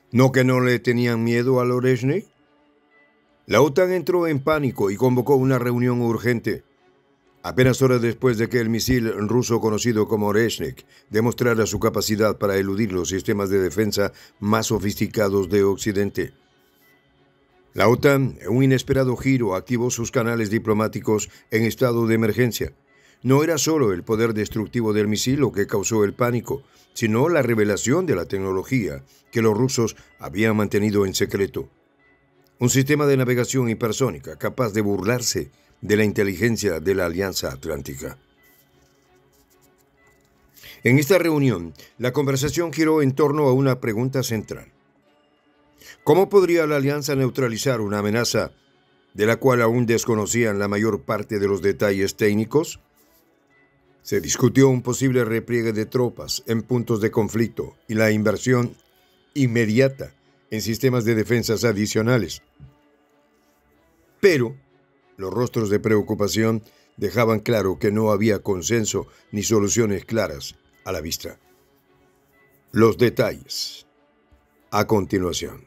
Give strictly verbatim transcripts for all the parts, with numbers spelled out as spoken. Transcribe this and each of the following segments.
¿No que no le tenían miedo al Oreshnik? La OTAN entró en pánico y convocó una reunión urgente. Apenas horas después de que el misil ruso conocido como Oreshnik demostrara su capacidad para eludir los sistemas de defensa más sofisticados de Occidente. La OTAN, en un inesperado giro, activó sus canales diplomáticos en estado de emergencia. No era solo el poder destructivo del misil lo que causó el pánico, sino la revelación de la tecnología que los rusos habían mantenido en secreto. Un sistema de navegación hipersónica capaz de burlarse de la inteligencia de la Alianza Atlántica. En esta reunión, la conversación giró en torno a una pregunta central. ¿Cómo podría la Alianza neutralizar una amenaza de la cual aún desconocían la mayor parte de los detalles técnicos? Se discutió un posible repliegue de tropas en puntos de conflicto y la inversión inmediata en sistemas de defensas adicionales. Pero los rostros de preocupación dejaban claro que no había consenso ni soluciones claras a la vista. Los detalles, a continuación.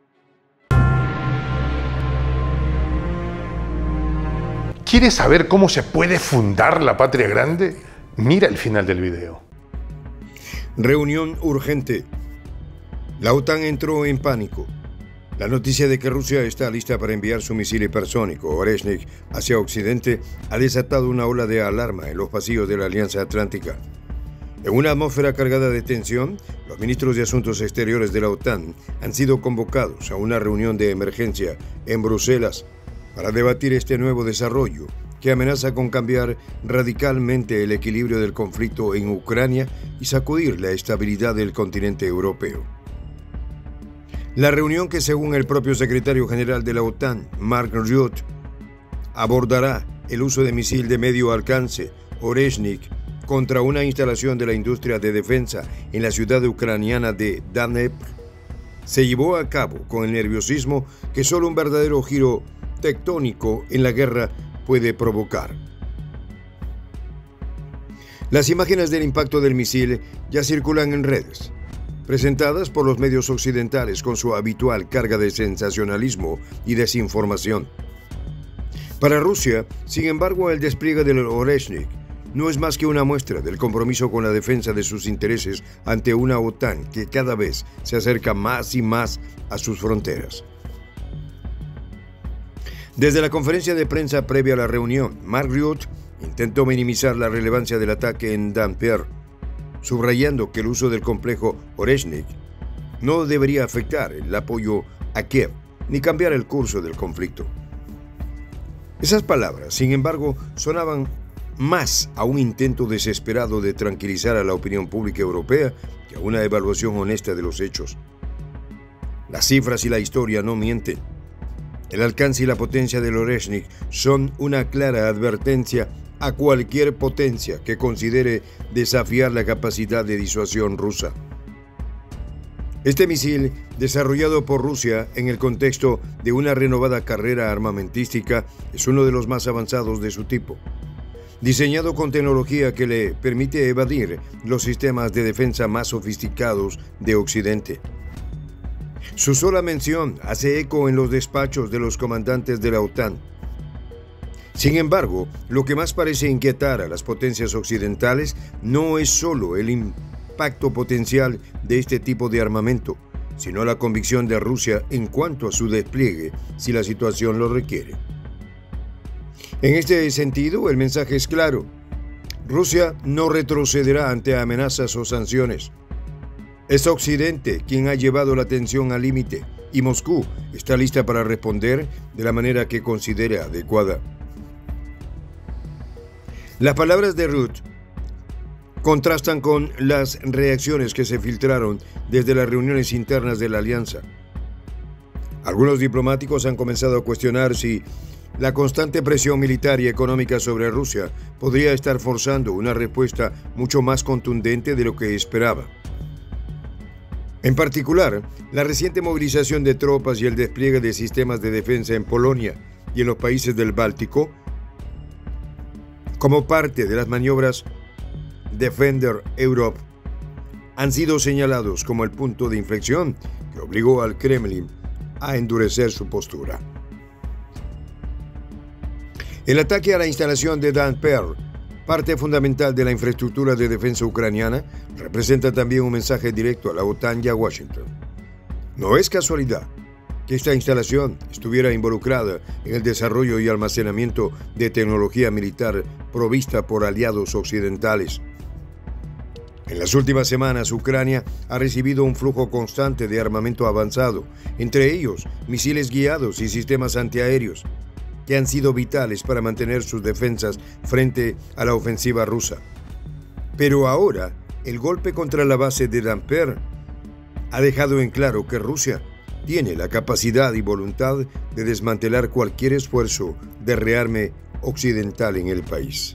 ¿Quieres saber cómo se puede fundar la patria grande? Mira el final del video. Reunión urgente. La OTAN entró en pánico. La noticia de que Rusia está lista para enviar su misil hipersónico Oreshnik hacia Occidente ha desatado una ola de alarma en los pasillos de la Alianza Atlántica. En una atmósfera cargada de tensión, los ministros de Asuntos Exteriores de la OTAN han sido convocados a una reunión de emergencia en Bruselas para debatir este nuevo desarrollo que amenaza con cambiar radicalmente el equilibrio del conflicto en Ucrania y sacudir la estabilidad del continente europeo. La reunión, que según el propio secretario general de la OTAN, Mark Rutte, abordará el uso de misil de medio alcance, Oreshnik, contra una instalación de la industria de defensa en la ciudad ucraniana de Dnepr, se llevó a cabo con el nerviosismo que solo un verdadero giro tectónico en la guerra puede provocar. Las imágenes del impacto del misil ya circulan en redes, presentadas por los medios occidentales con su habitual carga de sensacionalismo y desinformación. Para Rusia, sin embargo, el despliegue del Oreshnik no es más que una muestra del compromiso con la defensa de sus intereses ante una OTAN que cada vez se acerca más y más a sus fronteras. Desde la conferencia de prensa previa a la reunión, Mark Rutte intentó minimizar la relevancia del ataque en Dnepr, subrayando que el uso del complejo Oreshnik no debería afectar el apoyo a Kiev ni cambiar el curso del conflicto. Esas palabras, sin embargo, sonaban más a un intento desesperado de tranquilizar a la opinión pública europea que a una evaluación honesta de los hechos. Las cifras y la historia no mienten. El alcance y la potencia del Oreshnik son una clara advertencia a cualquier potencia que considere desafiar la capacidad de disuasión rusa. Este misil, desarrollado por Rusia en el contexto de una renovada carrera armamentística, es uno de los más avanzados de su tipo. Diseñado con tecnología que le permite evadir los sistemas de defensa más sofisticados de Occidente. Su sola mención hace eco en los despachos de los comandantes de la OTAN. Sin embargo, lo que más parece inquietar a las potencias occidentales no es solo el impacto potencial de este tipo de armamento, sino la convicción de Rusia en cuanto a su despliegue si la situación lo requiere. En este sentido, el mensaje es claro. Rusia no retrocederá ante amenazas o sanciones. Es Occidente quien ha llevado la tensión al límite y Moscú está lista para responder de la manera que considere adecuada. Las palabras de Rutte contrastan con las reacciones que se filtraron desde las reuniones internas de la alianza. Algunos diplomáticos han comenzado a cuestionar si la constante presión militar y económica sobre Rusia podría estar forzando una respuesta mucho más contundente de lo que esperaba. En particular, la reciente movilización de tropas y el despliegue de sistemas de defensa en Polonia y en los países del Báltico, como parte de las maniobras Defender Europe, han sido señalados como el punto de inflexión que obligó al Kremlin a endurecer su postura. El ataque a la instalación de Dnepr, parte fundamental de la infraestructura de defensa ucraniana, representa también un mensaje directo a la OTAN y a Washington. No es casualidad que esta instalación estuviera involucrada en el desarrollo y almacenamiento de tecnología militar provista por aliados occidentales. En las últimas semanas, Ucrania ha recibido un flujo constante de armamento avanzado, entre ellos misiles guiados y sistemas antiaéreos, que han sido vitales para mantener sus defensas frente a la ofensiva rusa. Pero ahora, el golpe contra la base de Dnepr ha dejado en claro que Rusia tiene la capacidad y voluntad de desmantelar cualquier esfuerzo de rearme occidental en el país.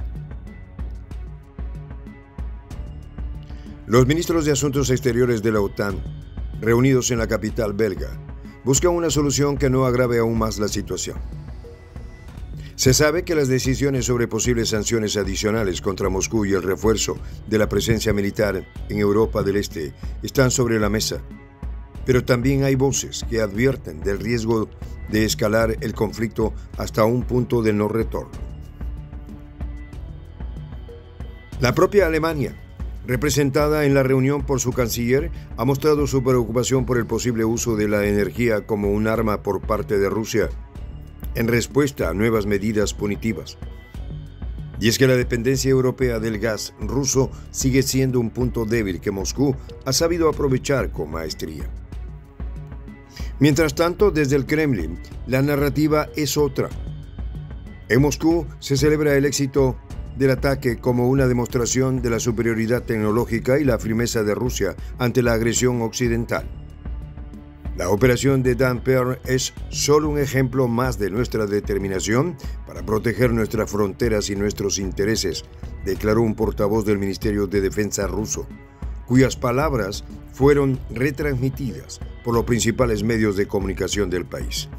Los ministros de Asuntos Exteriores de la OTAN, reunidos en la capital belga, buscan una solución que no agrave aún más la situación. Se sabe que las decisiones sobre posibles sanciones adicionales contra Moscú y el refuerzo de la presencia militar en Europa del Este están sobre la mesa, pero también hay voces que advierten del riesgo de escalar el conflicto hasta un punto de no retorno. La propia Alemania, representada en la reunión por su canciller, ha mostrado su preocupación por el posible uso de la energía como un arma por parte de Rusia en respuesta a nuevas medidas punitivas. Y es que la dependencia europea del gas ruso sigue siendo un punto débil que Moscú ha sabido aprovechar con maestría. Mientras tanto, desde el Kremlin, la narrativa es otra. En Moscú se celebra el éxito del ataque como una demostración de la superioridad tecnológica y la firmeza de Rusia ante la agresión occidental. La operación de Dnepr es solo un ejemplo más de nuestra determinación para proteger nuestras fronteras y nuestros intereses, declaró un portavoz del Ministerio de Defensa ruso, cuyas palabras fueron retransmitidas por los principales medios de comunicación del país.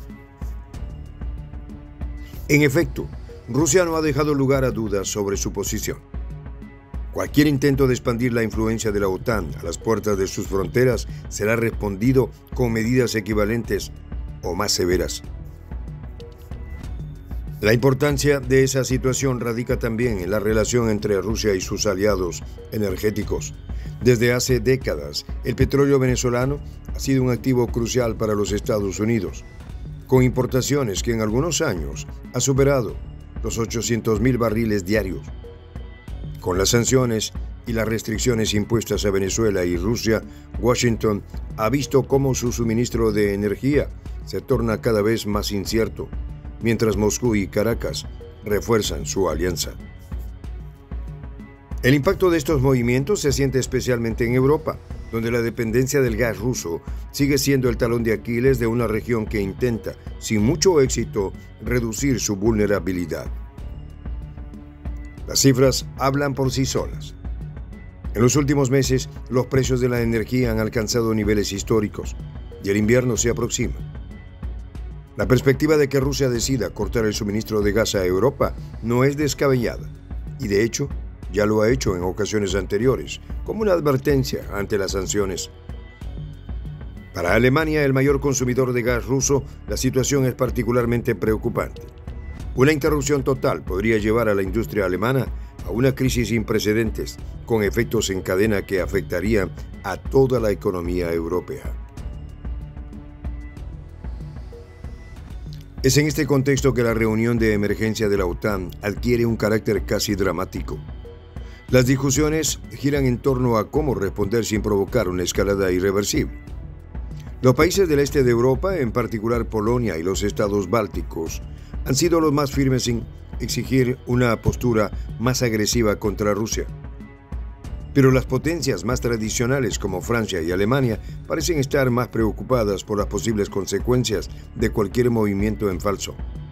En efecto, Rusia no ha dejado lugar a dudas sobre su posición. Cualquier intento de expandir la influencia de la OTAN a las puertas de sus fronteras será respondido con medidas equivalentes o más severas. La importancia de esa situación radica también en la relación entre Rusia y sus aliados energéticos. Desde hace décadas, el petróleo venezolano ha sido un activo crucial para los Estados Unidos, con importaciones que en algunos años ha superado los ochocientos mil barriles diarios. Con las sanciones y las restricciones impuestas a Venezuela y Rusia, Washington ha visto cómo su suministro de energía se torna cada vez más incierto, mientras Moscú y Caracas refuerzan su alianza. El impacto de estos movimientos se siente especialmente en Europa, donde la dependencia del gas ruso sigue siendo el talón de Aquiles de una región que intenta, sin mucho éxito, reducir su vulnerabilidad. Las cifras hablan por sí solas. En los últimos meses, los precios de la energía han alcanzado niveles históricos y el invierno se aproxima. La perspectiva de que Rusia decida cortar el suministro de gas a Europa no es descabellada y, de hecho, ya lo ha hecho en ocasiones anteriores, como una advertencia ante las sanciones. Para Alemania, el mayor consumidor de gas ruso, la situación es particularmente preocupante. Una interrupción total podría llevar a la industria alemana a una crisis sin precedentes, con efectos en cadena que afectarían a toda la economía europea. Es en este contexto que la reunión de emergencia de la OTAN adquiere un carácter casi dramático. Las discusiones giran en torno a cómo responder sin provocar una escalada irreversible. Los países del este de Europa, en particular Polonia y los estados bálticos, han sido los más firmes en exigir una postura más agresiva contra Rusia. Pero las potencias más tradicionales como Francia y Alemania parecen estar más preocupadas por las posibles consecuencias de cualquier movimiento en falso.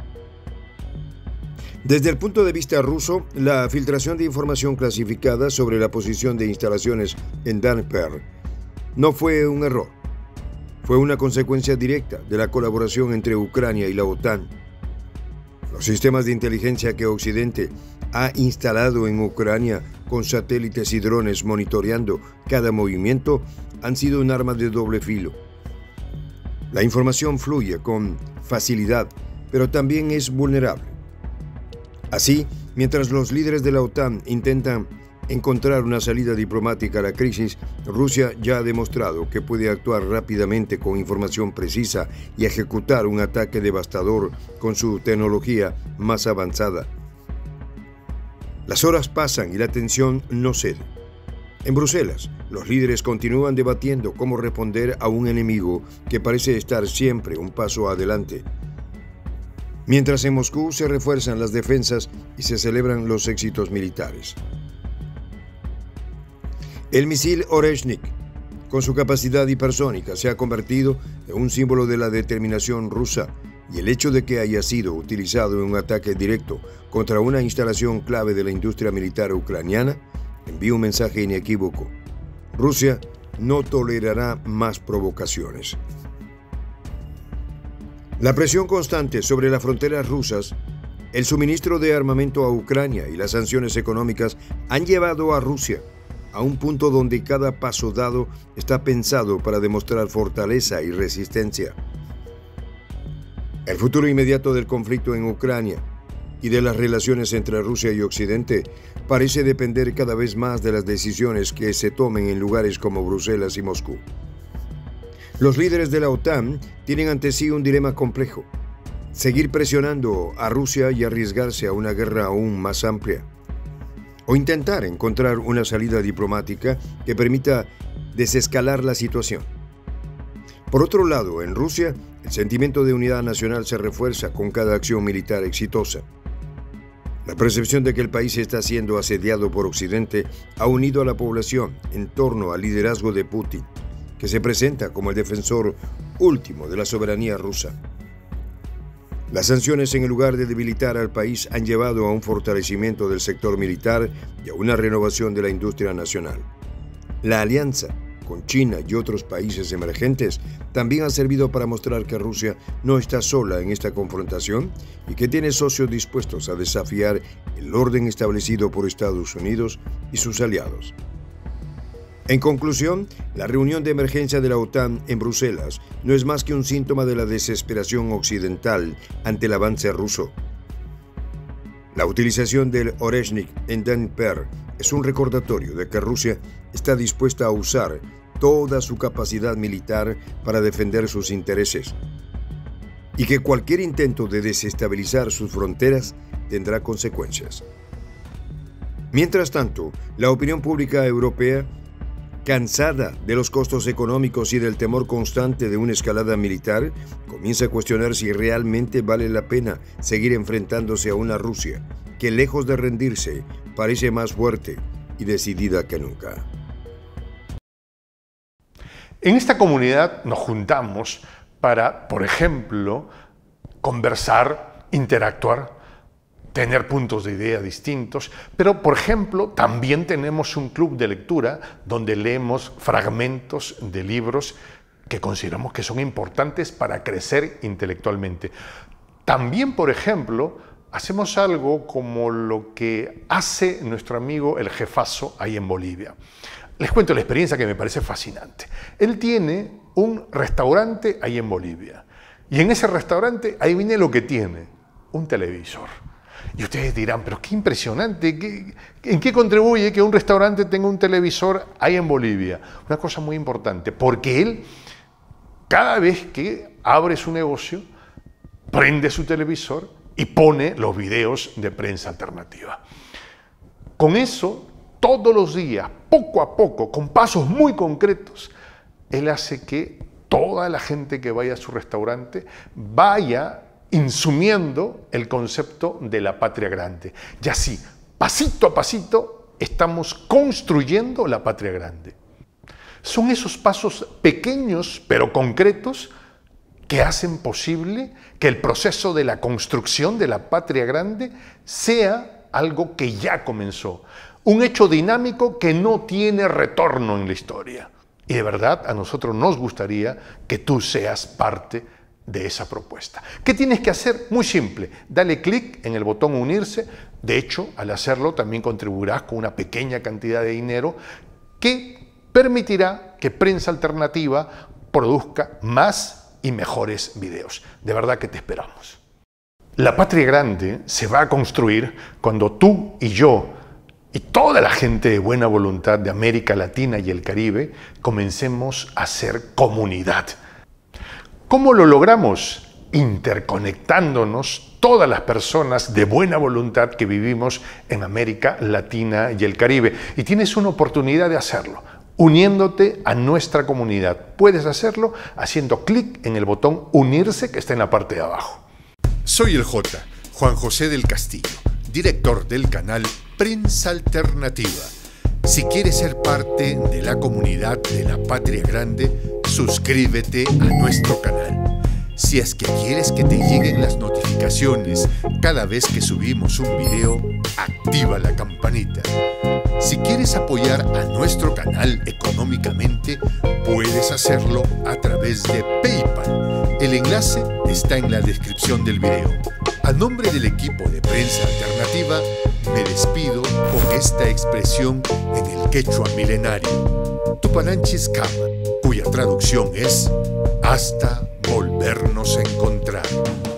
Desde el punto de vista ruso, la filtración de información clasificada sobre la posición de instalaciones en Dnepr no fue un error. Fue una consecuencia directa de la colaboración entre Ucrania y la OTAN. Los sistemas de inteligencia que Occidente ha instalado en Ucrania con satélites y drones monitoreando cada movimiento han sido un arma de doble filo. La información fluye con facilidad, pero también es vulnerable. Así, mientras los líderes de la OTAN intentan encontrar una salida diplomática a la crisis, Rusia ya ha demostrado que puede actuar rápidamente con información precisa y ejecutar un ataque devastador con su tecnología más avanzada. Las horas pasan y la tensión no cede. En Bruselas, los líderes continúan debatiendo cómo responder a un enemigo que parece estar siempre un paso adelante. Mientras en Moscú se refuerzan las defensas y se celebran los éxitos militares. El misil Oreshnik, con su capacidad hipersónica, se ha convertido en un símbolo de la determinación rusa, y el hecho de que haya sido utilizado en un ataque directo contra una instalación clave de la industria militar ucraniana envía un mensaje inequívoco. Rusia no tolerará más provocaciones. La presión constante sobre las fronteras rusas, el suministro de armamento a Ucrania y las sanciones económicas han llevado a Rusia a un punto donde cada paso dado está pensado para demostrar fortaleza y resistencia. El futuro inmediato del conflicto en Ucrania y de las relaciones entre Rusia y Occidente parece depender cada vez más de las decisiones que se tomen en lugares como Bruselas y Moscú. Los líderes de la OTAN tienen ante sí un dilema complejo: seguir presionando a Rusia y arriesgarse a una guerra aún más amplia, o intentar encontrar una salida diplomática que permita desescalar la situación. Por otro lado, en Rusia, el sentimiento de unidad nacional se refuerza con cada acción militar exitosa. La percepción de que el país está siendo asediado por Occidente ha unido a la población en torno al liderazgo de Putin, que se presenta como el defensor último de la soberanía rusa. Las sanciones, en lugar de debilitar al país, han llevado a un fortalecimiento del sector militar y a una renovación de la industria nacional. La alianza con China y otros países emergentes también ha servido para mostrar que Rusia no está sola en esta confrontación y que tiene socios dispuestos a desafiar el orden establecido por Estados Unidos y sus aliados. En conclusión, la reunión de emergencia de la OTAN en Bruselas no es más que un síntoma de la desesperación occidental ante el avance ruso. La utilización del Oreshnik en Dnipro es un recordatorio de que Rusia está dispuesta a usar toda su capacidad militar para defender sus intereses y que cualquier intento de desestabilizar sus fronteras tendrá consecuencias. Mientras tanto, la opinión pública europea, cansada de los costos económicos y del temor constante de una escalada militar, comienza a cuestionar si realmente vale la pena seguir enfrentándose a una Rusia que, lejos de rendirse, parece más fuerte y decidida que nunca. En esta comunidad nos juntamos para, por ejemplo, conversar, interactuar, tener puntos de idea distintos, pero, por ejemplo, también tenemos un club de lectura donde leemos fragmentos de libros que consideramos que son importantes para crecer intelectualmente. También, por ejemplo, hacemos algo como lo que hace nuestro amigo el jefazo ahí en Bolivia. Les cuento la experiencia que me parece fascinante. Él tiene un restaurante ahí en Bolivia y en ese restaurante, ahí viene lo que tiene, un televisor. Y ustedes dirán, pero qué impresionante, ¿qué, ¿en qué contribuye que un restaurante tenga un televisor ahí en Bolivia? Una cosa muy importante, porque él, cada vez que abre su negocio, prende su televisor y pone los videos de prensa alternativa. Con eso, todos los días, poco a poco, con pasos muy concretos, él hace que toda la gente que vaya a su restaurante vaya insumiendo el concepto de la patria grande. Y así, pasito a pasito, estamos construyendo la patria grande. Son esos pasos pequeños pero concretos que hacen posible que el proceso de la construcción de la patria grande sea algo que ya comenzó. Un hecho dinámico que no tiene retorno en la historia. Y de verdad, a nosotros nos gustaría que tú seas parte de esa propuesta. ¿Qué tienes que hacer? Muy simple, dale clic en el botón unirse. De hecho, al hacerlo también contribuirás con una pequeña cantidad de dinero que permitirá que Prensa Alternativa produzca más y mejores videos. De verdad que te esperamos. La patria grande se va a construir cuando tú y yo y toda la gente de buena voluntad de América Latina y el Caribe comencemos a ser comunidad. ¿Cómo lo logramos? Interconectándonos todas las personas de buena voluntad que vivimos en América Latina y el Caribe. Y tienes una oportunidad de hacerlo, uniéndote a nuestra comunidad. Puedes hacerlo haciendo clic en el botón unirse que está en la parte de abajo. Soy el J, Juan José del Castillo, director del canal Prensa Alternativa. Si quieres ser parte de la comunidad de la Patria Grande, suscríbete a nuestro canal. Si es que quieres que te lleguen las notificaciones cada vez que subimos un video, activa la campanita. Si quieres apoyar a nuestro canal económicamente, puedes hacerlo a través de PayPal. El enlace está en la descripción del video. A nombre del equipo de Prensa Alternativa, me despido con esta expresión en el quechua milenario, Tupananchis Kama, cuya traducción es hasta volvernos a encontrar.